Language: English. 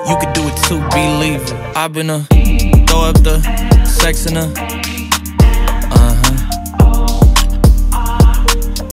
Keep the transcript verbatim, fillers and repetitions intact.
you could do it too, believe it. I've been a throw up the sex in a